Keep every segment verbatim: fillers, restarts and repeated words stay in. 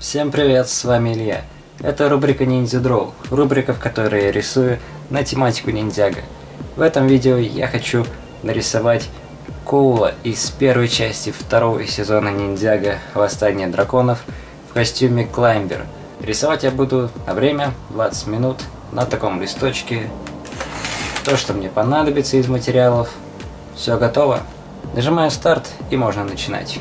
Всем привет, с вами Илья. Это рубрика Ниндзя Дроу, рубрика, в которой я рисую на тематику ниндзяго. В этом видео я хочу нарисовать Коула из первой части второго сезона ниндзяго Восстание драконов в костюме Клаймбер. Рисовать я буду на время двадцать минут на таком листочке. То, что мне понадобится из материалов. Все готово. Нажимаю старт и можно начинать.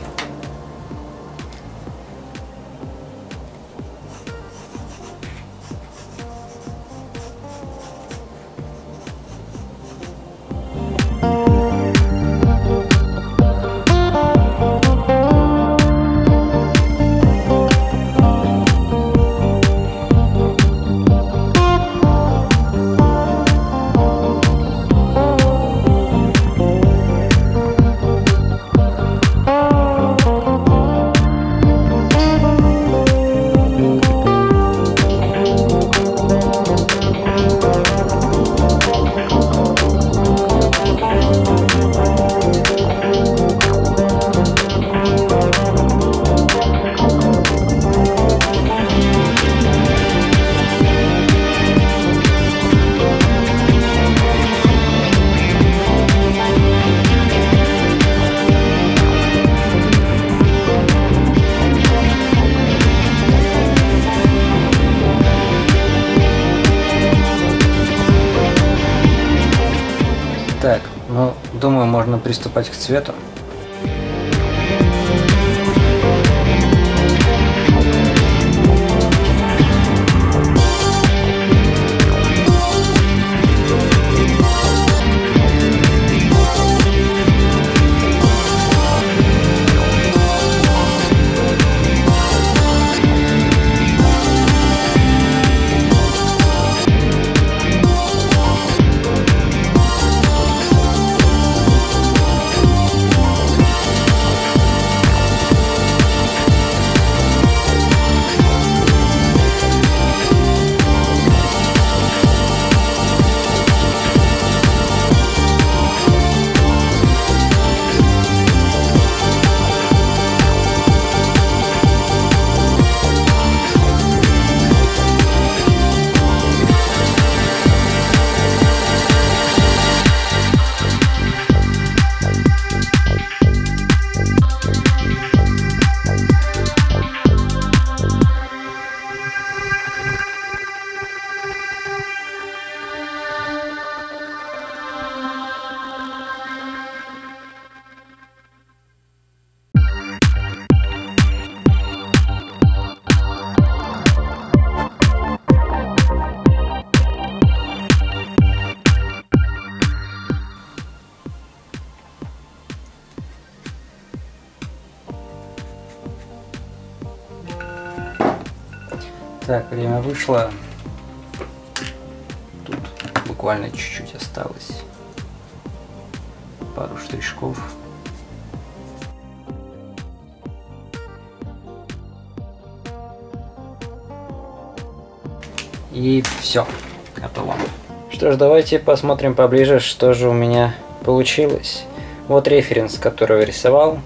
Так, ну, думаю, можно приступать к цвету. Так, время вышло. Тут буквально чуть-чуть осталось. Пару штришков. И все, готово. Что ж, давайте посмотрим поближе, что же у меня получилось. Вот референс, который я рисовал.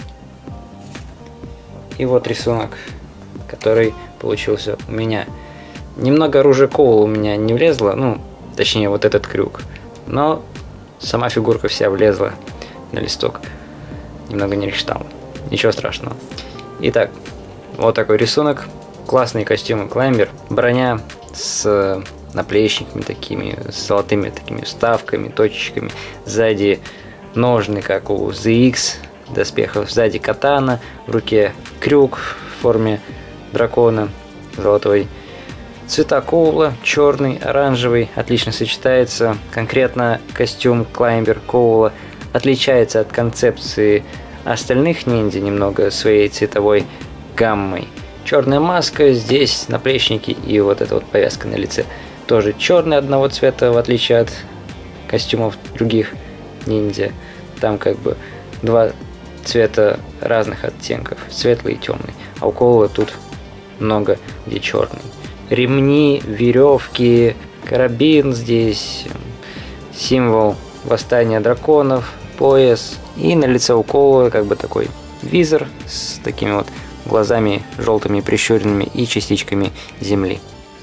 И вот рисунок, который получился у меня. Немного оружия Коула у меня не влезло, ну, точнее, вот этот крюк. Но сама фигурка вся влезла на листок. Немного не рассчитал. Ничего страшного. Итак, вот такой рисунок. Классные костюмы Клаймбер. Броня с наплечниками такими, с золотыми такими вставками, точечками. Сзади ножны, как у зет икс доспехов. Сзади катана, в руке крюк в форме дракона золотой. Цвета Коула черный, оранжевый, отлично сочетается. Конкретно костюм Клаймбер Коула отличается от концепции остальных ниндзя немного своей цветовой гаммой. Черная маска, здесь наплечники и вот эта вот повязка на лице тоже черный одного цвета, в отличие от костюмов других ниндзя. Там как бы два цвета разных оттенков, светлый и темный. А у Коула тут много где черный. Ремни, веревки, карабин здесь, символ восстания драконов, пояс. И на лице у Коула как бы такой визор с такими вот глазами желтыми прищуренными и частичками земли.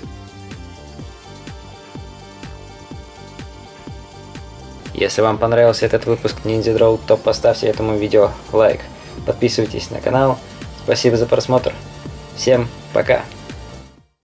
Если вам понравился этот выпуск Ninja Draw, то поставьте этому видео лайк. Подписывайтесь на канал. Спасибо за просмотр. Всем пока!